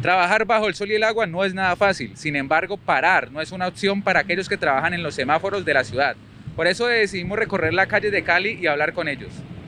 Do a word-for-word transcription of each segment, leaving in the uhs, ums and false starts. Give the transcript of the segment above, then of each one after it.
Trabajar bajo el sol y el agua no es nada fácil, sin embargo, parar no es una opción para aquellos que trabajan en los semáforos de la ciudad. Por eso decidimos recorrer las calles de Cali y hablar con ellos.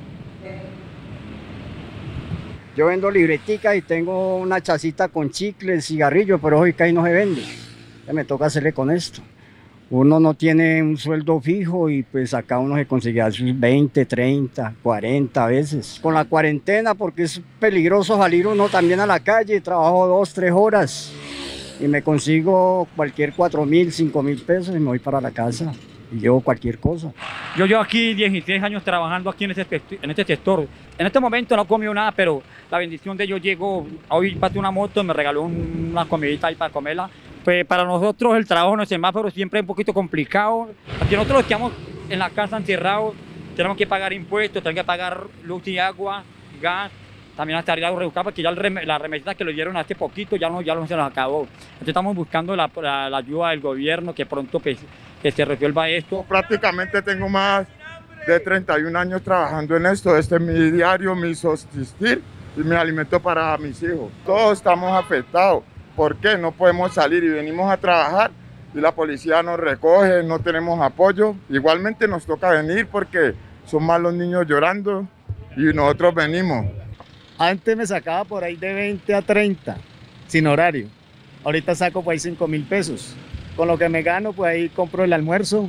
Yo vendo libretica y tengo una chacita con chicles, cigarrillos, pero hoy casi no se vende. Ya me toca hacerle con esto. Uno no tiene un sueldo fijo y pues acá uno se consigue a sus veinte, treinta, cuarenta veces. Con la cuarentena, porque es peligroso salir uno también a la calle, trabajo dos, tres horas y me consigo cualquier cuatro mil, cinco mil pesos y me voy para la casa y llevo cualquier cosa. Yo llevo aquí dieciséis años trabajando aquí en este, en este sector. En este momento no he comido nada, pero la bendición de Dios llegó. Hoy pasé una moto, me regaló una comidita ahí para comerla. Pues para nosotros el trabajo en el semáforo siempre es un poquito complicado. Aquí nosotros estamos en la casa encerrados, tenemos que pagar impuestos, tenemos que pagar luz y agua, gas, también hasta ir a rebuscar porque ya las remesas que lo dieron hace poquito ya no, ya no se nos acabó. Entonces estamos buscando la, la, la ayuda del gobierno, que pronto pues, que se resuelva esto. Prácticamente tengo más de treinta y un años trabajando en esto. Este es mi diario, mi subsistir y mi alimento para mis hijos. Todos estamos afectados. ¿Por qué? No podemos salir y venimos a trabajar y la policía nos recoge, no tenemos apoyo. Igualmente nos toca venir porque son más los niños llorando y nosotros venimos. Antes me sacaba por ahí de veinte a treinta, sin horario. Ahorita saco por ahí cinco mil pesos. Con lo que me gano, pues ahí compro el almuerzo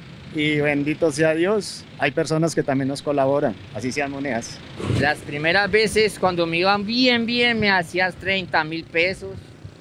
y bendito sea Dios, hay personas que también nos colaboran, así sean monedas. Las primeras veces cuando me iban bien, bien, me hacías treinta mil pesos.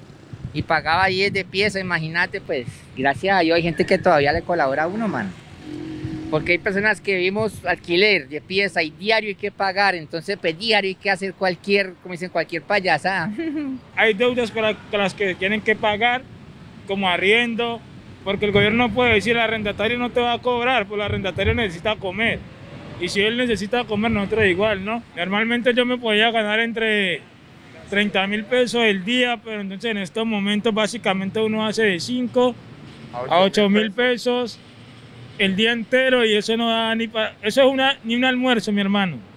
Y pagaba diez de pieza, imagínate, pues, gracias a Dios hay gente que todavía le colabora a uno, mano. Porque hay personas que vivimos alquiler de pieza y diario hay que pagar, entonces pues diario hay que hacer cualquier, como dicen, cualquier payasada. Hay deudas con, la, con las que tienen que pagar, como arriendo, porque el gobierno puede decir, el arrendatario no te va a cobrar, pues el arrendatario necesita comer. Y si él necesita comer, nosotros igual, ¿no? Normalmente yo me podía ganar entre treinta mil pesos el día, pero entonces en estos momentos básicamente uno hace de cinco a ocho mil pesos el día entero y eso no da ni para, eso es una, ni un almuerzo, mi hermano.